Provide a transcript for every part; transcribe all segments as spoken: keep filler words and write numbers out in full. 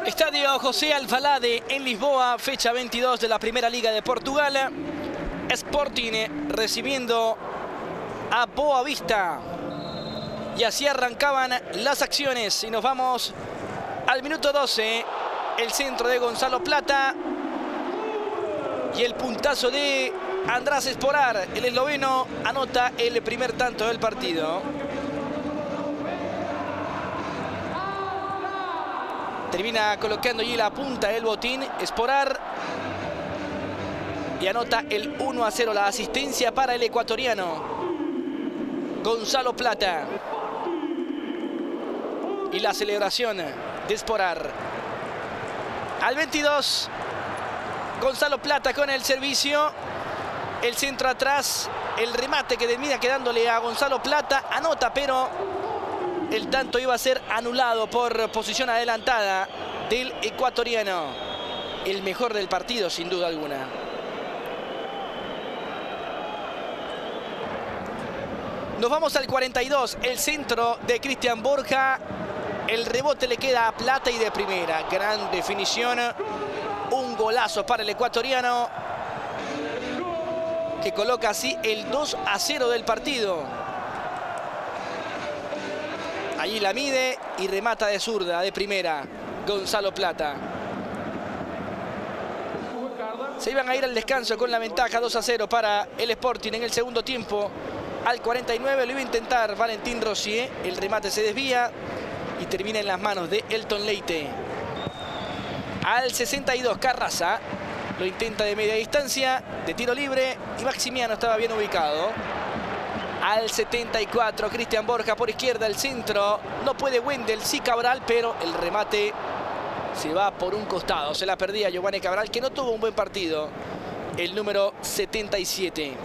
Estadio José Alvalade en Lisboa, fecha veintidós de la Primera Liga de Portugal. Sporting recibiendo a Boavista. Y así arrancaban las acciones. Y nos vamos al minuto doce. El centro de Gonzalo Plata. Y el puntazo de András Esporar. El esloveno anota el primer tanto del partido. Termina colocando allí la punta del botín Esporar. Y anota el uno a cero. La asistencia para el ecuatoriano Gonzalo Plata. Y la celebración de Esporar. Al veintidós. Gonzalo Plata con el servicio. El centro atrás. El remate que termina quedándole a Gonzalo Plata. Anota, pero el tanto iba a ser anulado por posición adelantada del ecuatoriano. El mejor del partido, sin duda alguna. Nos vamos al cuarenta y dos. El centro de Cristian Borja. El rebote le queda a Plata y de primera. Gran definición. Un golazo para el ecuatoriano, que coloca así el dos a cero del partido. Allí la mide y remata de zurda, de primera, Gonzalo Plata. Se iban a ir al descanso con la ventaja dos a cero para el Sporting en el segundo tiempo. Al cuarenta y nueve lo iba a intentar Valentín Rosier. El remate se desvía y termina en las manos de Elton Leite. Al sesenta y dos, Carraza lo intenta de media distancia, de tiro libre, y Maximiano estaba bien ubicado. Al setenta y cuatro, Cristian Borja por izquierda, el centro. No puede Wendel, sí Cabral, pero el remate se va por un costado. Se la perdía Giovanni Cabral, que no tuvo un buen partido. El número setenta y siete.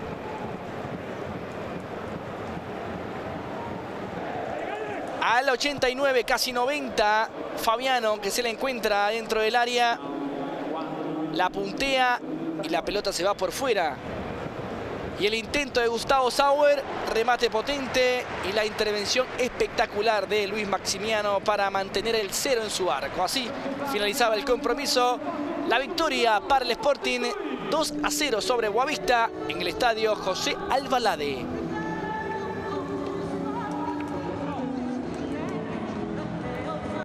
Al ochenta y nueve, casi noventa, Fabiano, que se la encuentra dentro del área. La puntea y la pelota se va por fuera. Y el intento de Gustavo Sauer, remate potente y la intervención espectacular de Luis Maximiano para mantener el cero en su arco. Así finalizaba el compromiso. La victoria para el Sporting, dos a cero sobre Boavista en el estadio José Alvalade.